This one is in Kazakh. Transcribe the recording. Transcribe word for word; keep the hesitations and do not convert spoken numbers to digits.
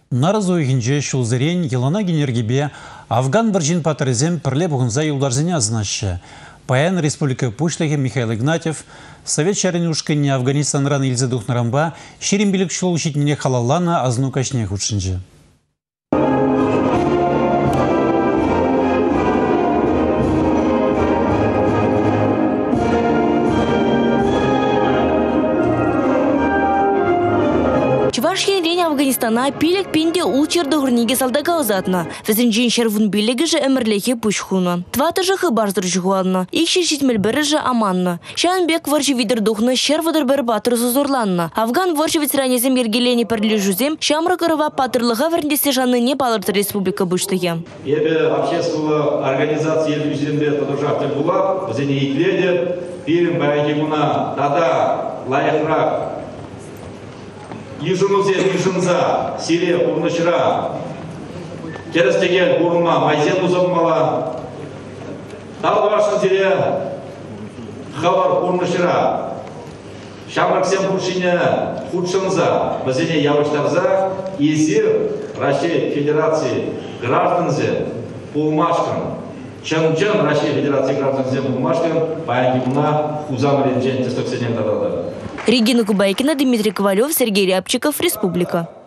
Наразу ихинче шулзырен елана генергебе Афган біржин патрезем пірле бұғынза юлдарзене азнашы. Паян Республика Пушлығы Михаил Игнатьев Совет шаренушкіне Афганистан ран илзе духнарамба шерембелік шул учетіне халалана азну кашне худшынжы. Чувашский день Афганистана пилек пинде улчерды гурниге салдага озатна. Везенжин шервун билеги же эмерлехи пушхуна. Твата же хыбарздыр жугуанна. Икши житмел бері же аманна. Шанбек варжи видер духна шервадыр бері батыр зузурланна. Афган варжи ветеранезем ергелени перлі жузем шамры кырыва патырлыға верндесе жаны не балырды республика буштыге. Ебе общественного организации елдюзембе подужахтер була, везене икледе, пирим баягигуна, тада, лайхрак, Ижынузе, Ижынза, Сирия, Курнышыра, Керестеген, Курма, Майзен Узаммала, Талбашын Сирия, Хавар, Курнышыра, Шамраксен Куршине, Худшынза, Базине Явыштарза, Изир, Россия Федерации, гражданзе, Пулмашкан, Чанджан, Россия Федерации, гражданзе, Пулмашкан, Баягимуна, Хузамарин, Джен, Тестоксенен, Дадада. Регина Кубайкина, Дмитрий Ковалев, Сергей Рябчиков, Республика.